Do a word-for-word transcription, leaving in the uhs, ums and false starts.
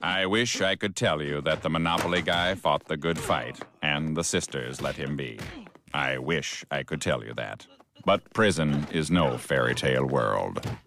I wish I could tell you that the Monopoly guy fought the good fight, and the sisters let him be. I wish I could tell you that. But prison is no fairy tale world.